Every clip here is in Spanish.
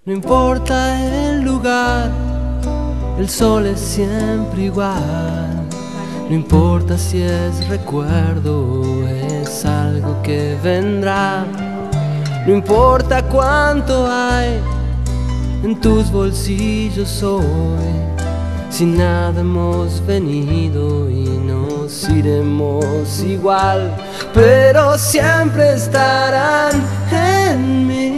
No importa el lugar, el sol es siempre igual. No importa si es recuerdo o es algo que vendrá. No importa cuánto hay en tus bolsillos hoy, si nada hemos venido y nos iremos igual, pero siempre estarán en mí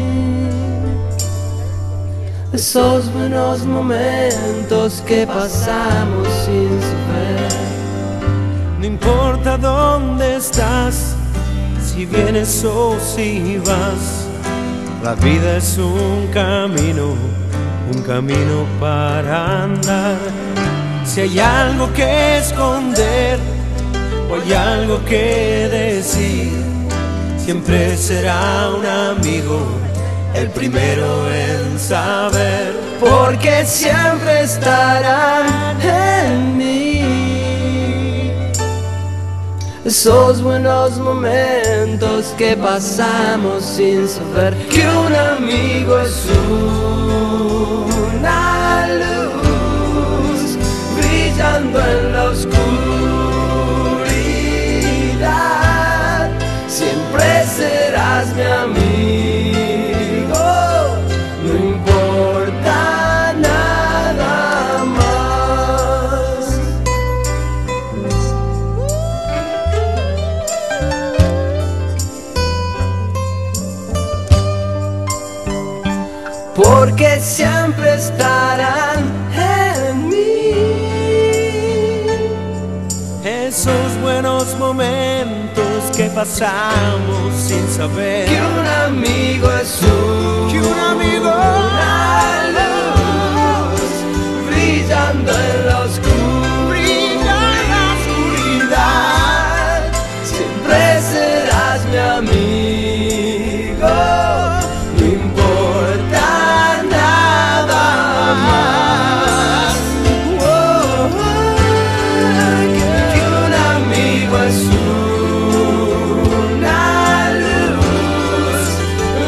esos buenos momentos que pasamos sin saber. No importa dónde estás, si vienes o si vas, la vida es un camino para andar. Si hay algo que esconder o hay algo que decir, siempre será un amigo el primero en saber, porque siempre estarán en mí esos buenos momentos que pasamos sin saber que un amigo es una luz brillando en la oscuridad. Siempre serás mi amigo, no importa nada más. Porque siempre estarán en mí esos buenos momentos que pasamos sin saber que un amigo es una luz brillando en la oscuridad. Siempre serás mi amigo, no importa nada más. Que un amigo es una luz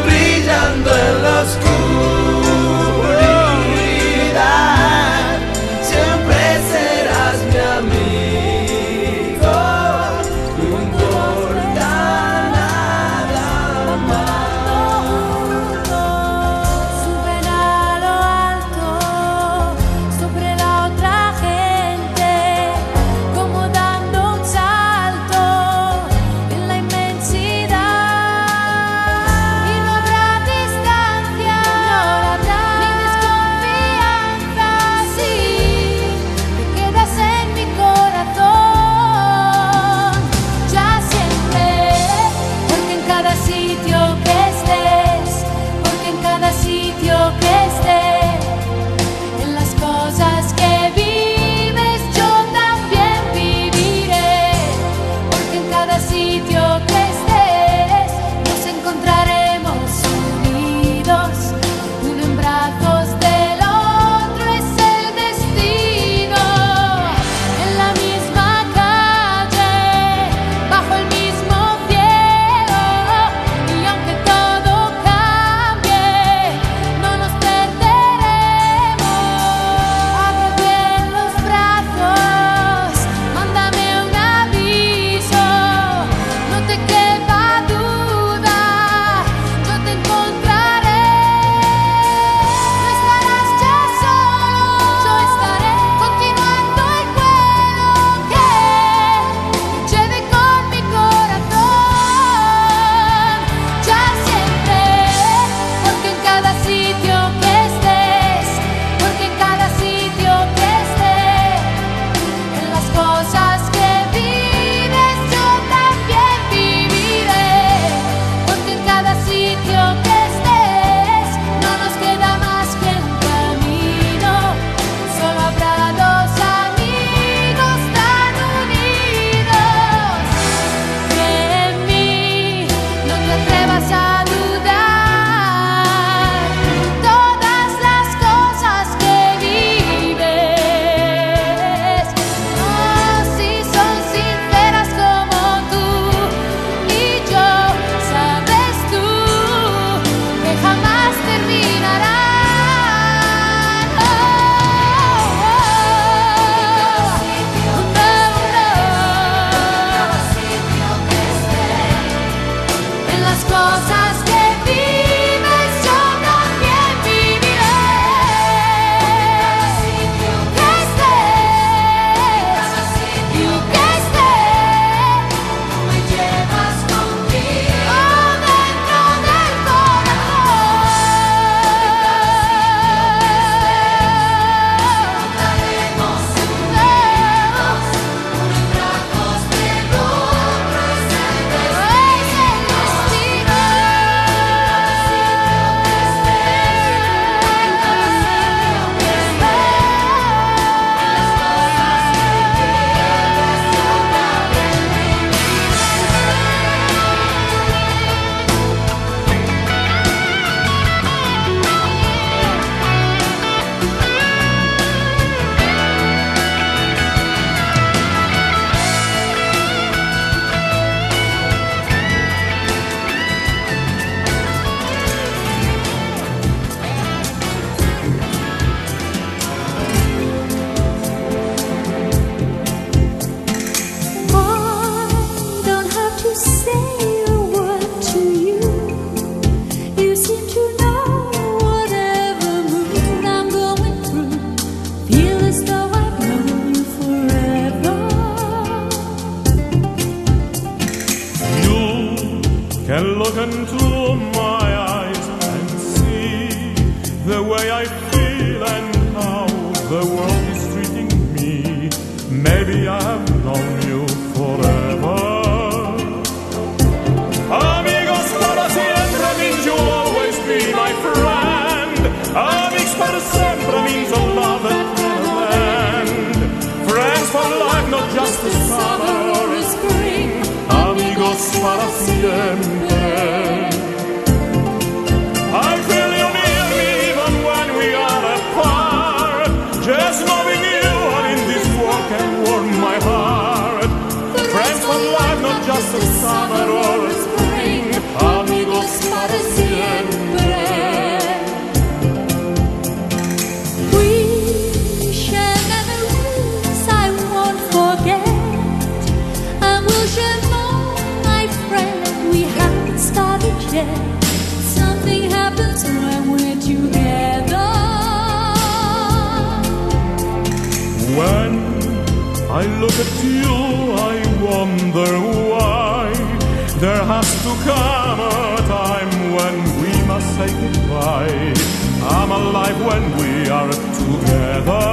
I look at you, I wonder why there has to come a time when we must say goodbye. I'm alive when we are together.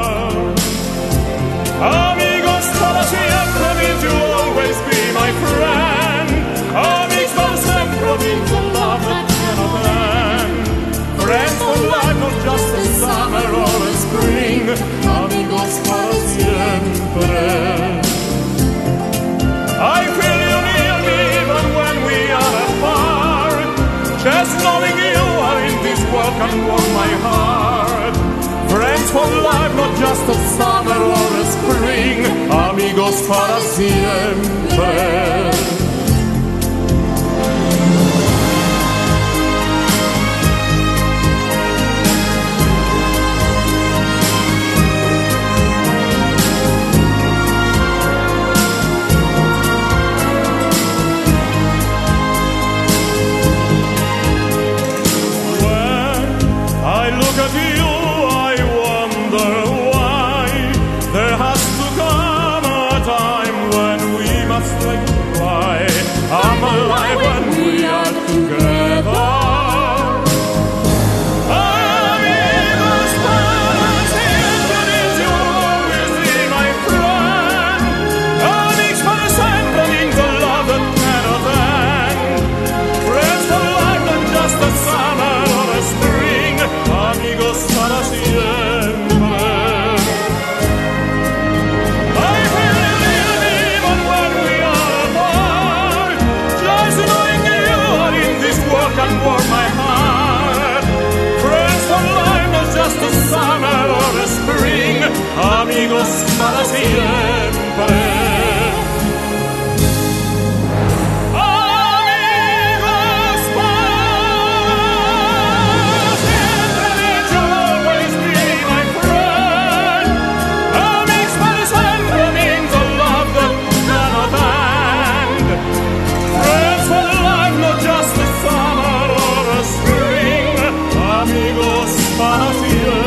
Amigos para siempre means you'll always be my friend. Amigos para sempre means a love that cannot end. Friends for life, not just a summer or a spring. Amigos para siempre. I feel you near me even when we are apart. Just knowing you are in this world can warm my heart. Friends for life, not just a summer or a spring. Amigos para siempre. I look at you, I wonder why there has to come a time when we must say goodbye. I'm alive when we are together. Amigos para siempre means you'll always be my friend. Amigos para siempre means a love that cannot end. Friends for life, not just a summer or a spring. Amigos para siempre. I feel you even when we are apart. Just knowing you are in this world can warm my heart. Friends for life, not just a summer or a spring. Amigos para siempre. Para siempre.